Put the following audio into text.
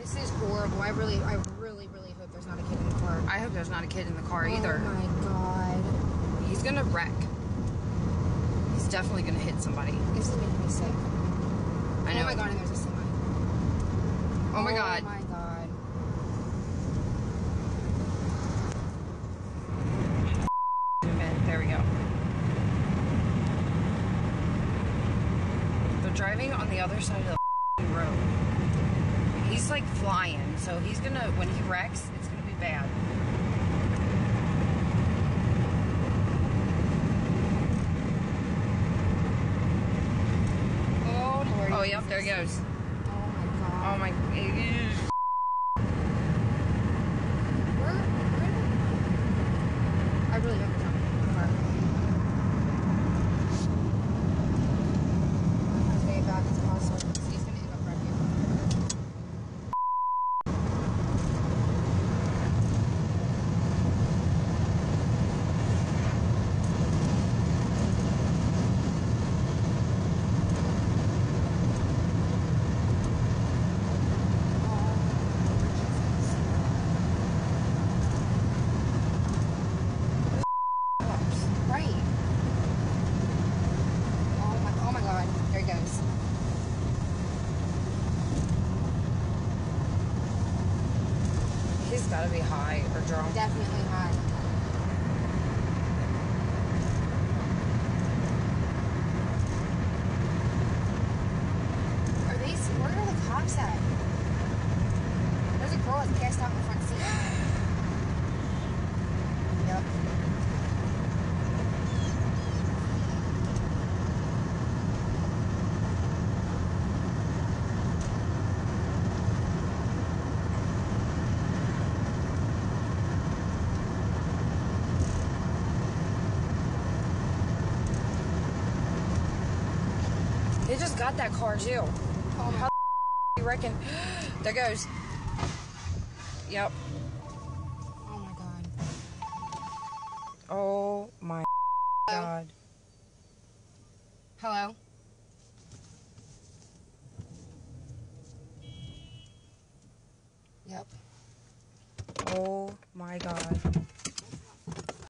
This is horrible. I really hope there's not a kid in the car. I hope there's not a kid in the car either. Oh my god. He's gonna wreck. He's definitely gonna hit somebody. This is making me sick. I know. Oh my god, and there's a semi. Oh my god. Oh my god. There we go. They're driving on the other side of the road. He's like flying, so he's gonna, when he wrecks, it's gonna be bad. Oh Lord. Oh, yep, there he goes. Oh my god. Oh my. I really hope it's not in the car. As way back as possible. He's gonna end up wrecking. He's gotta be high or drunk. Definitely high. Where are the cops at? There's a girl that's passed out in the front seat. Yep. They just got that car too. Oh my. How you reckon? There goes. Yep. Oh my god. Oh my god. Hello? Yep. Oh my god.